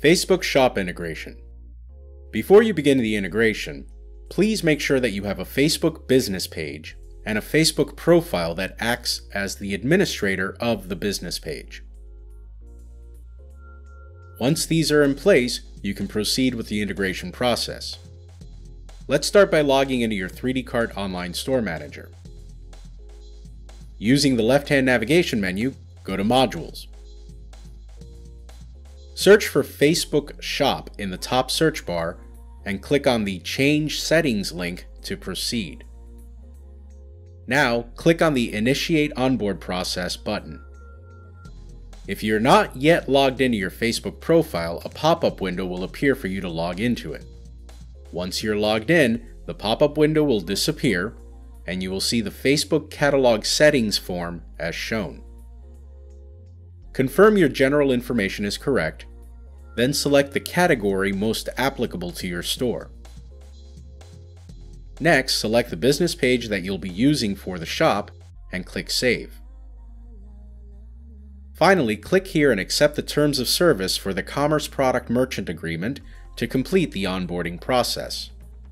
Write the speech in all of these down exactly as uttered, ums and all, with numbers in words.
Facebook Shop Integration. Before you begin the integration, please make sure that you have a Facebook business page and a Facebook profile that acts as the administrator of the business page. Once these are in place, you can proceed with the integration process. Let's start by logging into your three D cart online store manager. Using the left-hand navigation menu, go to Modules. Search for Facebook Shop in the top search bar and click on the Change Settings link to proceed. Now, click on the Initiate Onboard Process button. If you're not yet logged into your Facebook profile, a pop-up window will appear for you to log into it. Once you're logged in, the pop-up window will disappear, and you will see the Facebook Catalog Settings form as shown. Confirm your general information is correct, then select the category most applicable to your store. Next, select the business page that you'll be using for the shop and click Save. Finally, click here and accept the terms of service for the Commerce Product Merchant Agreement to complete the onboarding process.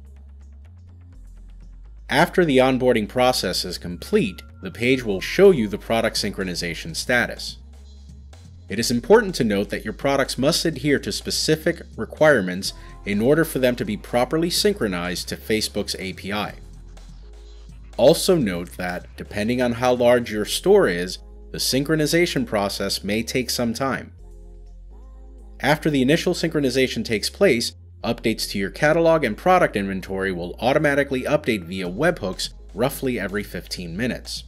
After the onboarding process is complete, the page will show you the product synchronization status. It is important to note that your products must adhere to specific requirements in order for them to be properly synchronized to Facebook's A P I. Also note that, depending on how large your store is, the synchronization process may take some time. After the initial synchronization takes place, updates to your catalog and product inventory will automatically update via webhooks roughly every fifteen minutes.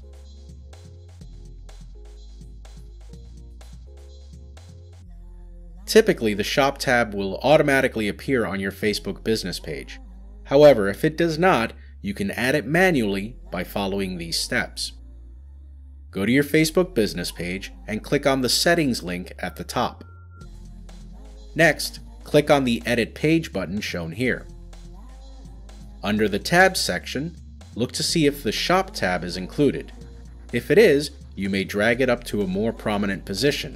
Typically, the Shop tab will automatically appear on your Facebook business page. However, if it does not, you can add it manually by following these steps. Go to your Facebook business page and click on the Settings link at the top. Next, click on the Edit Page button shown here. Under the Tabs section, look to see if the Shop tab is included. If it is, you may drag it up to a more prominent position.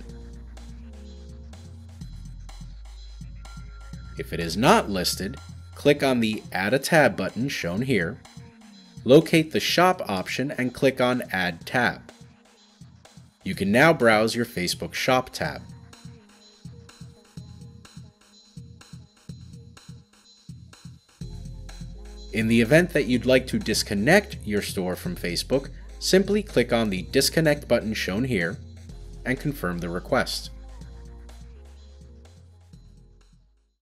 If it is not listed, click on the Add a Tab button shown here, locate the Shop option and click on Add Tab. You can now browse your Facebook Shop tab. In the event that you'd like to disconnect your store from Facebook, simply click on the Disconnect button shown here and confirm the request.